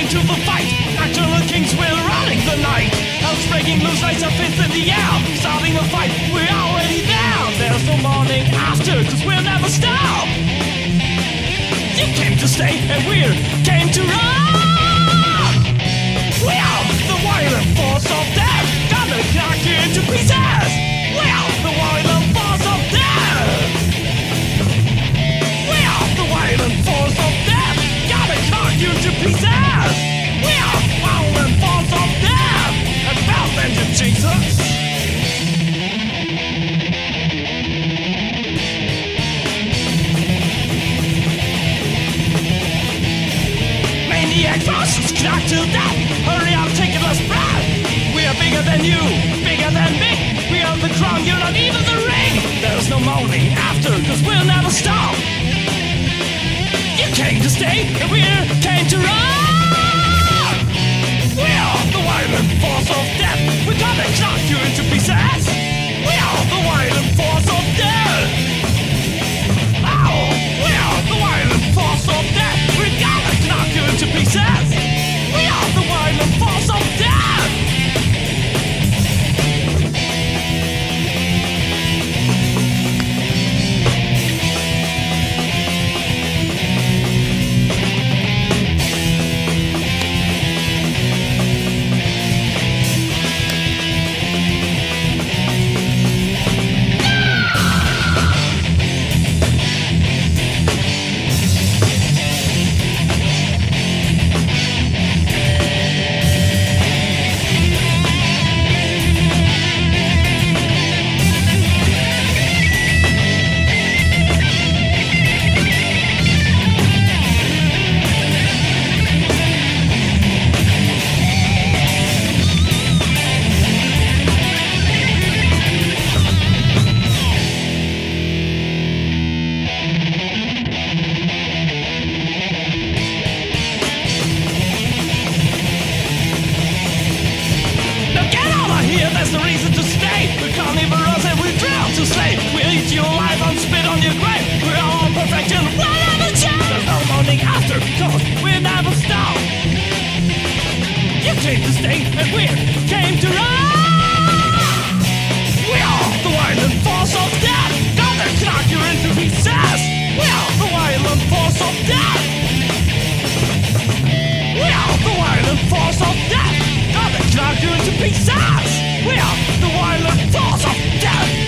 into the fight. Nocturnal kings, we're running the night. Hell's breaking loose, lights are fist in the air. Starting a fight, we're already there. There's no morning after, cause we'll never stop. You came to stay, and we came to run. We are the violent force of death, gonna knock you into pieces. We are the violent force of death. We are the violent force of death, gonna knock you to pieces. We are the violent force of death, and bow then to Jesus. Maniac forces knocked to death. Hurry up, take a last breath. We are bigger than you, bigger than me. We are the crown, you're not even the ring. There's no morning after, cause we'll never stop. You came to stay, and we came to run. We are the violent force of death. We're gonna knock you into pieces. We are the violent force of death. Oh, we are the violent force of death. We're gonna knock you into pieces. We are the violent force of death. That's the reason to stay. We're carnivorous and we drown to slay. We'll eat you alive and spit on your grave. We're all perfect and we'll never change. There's no morning after, cause we'll never stop. You came to stay and we came to run. We are the violent force of death, gonna knock you into pieces. We are the violent force of death. We are the violent force of death, gonna knock you into pieces. We are the violent force of death.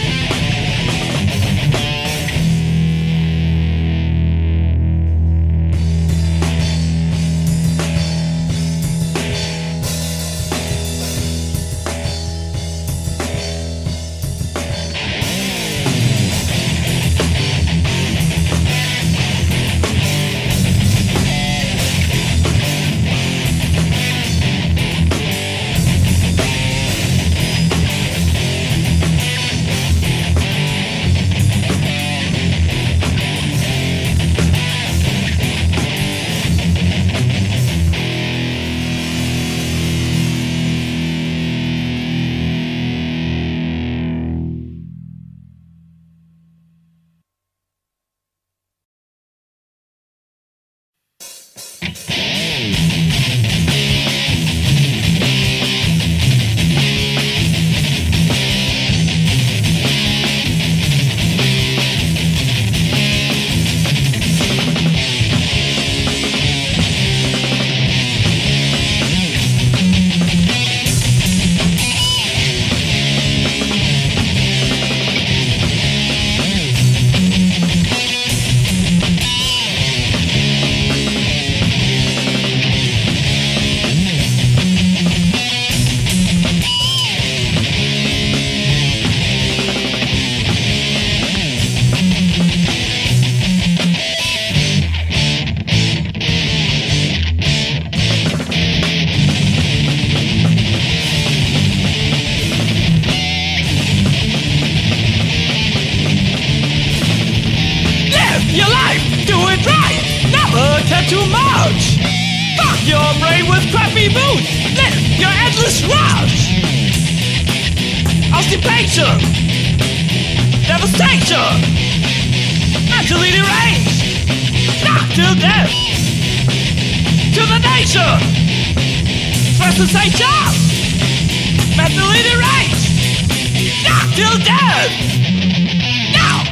Too much! Fuck your brain with crappy boots! Live your endless rush! Occupation! Devastation! Mentally deranged! Knocked to death! To the nation! First sensation, mentally deranged, knocked till death. Now.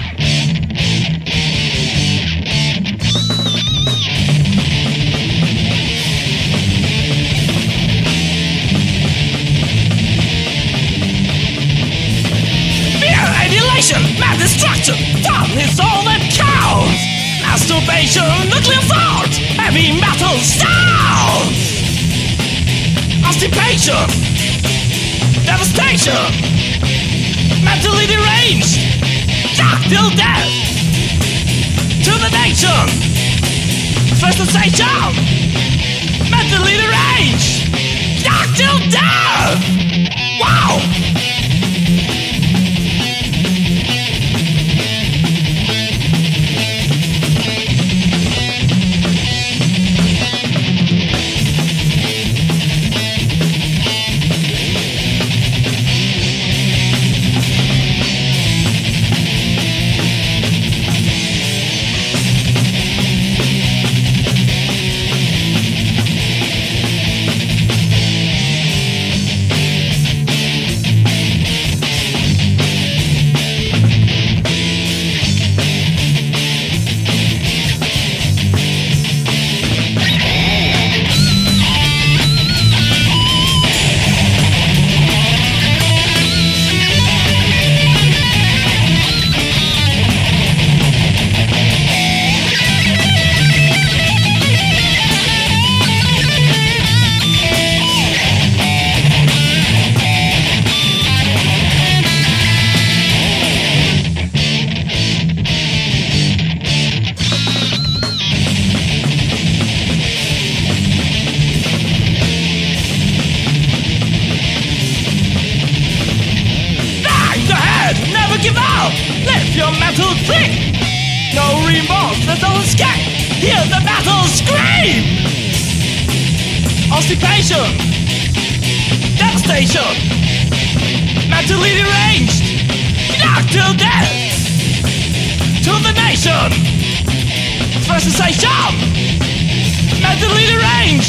Fear and elation, mad destruction, fun is all that counts. Masturbation, nuclear thought, heavy metal sounds. Constipation, devastation, mentally deranged, shocked till death. To the nation, first sensation, mentally deranged, shocked till death. Wow! Give up! Lift your metal click! No remorse, there's no escape! Hear the battle scream! Constipation! Devastation! Mentally deranged! Knocked till death! To the nation! First sensation! Mentally deranged!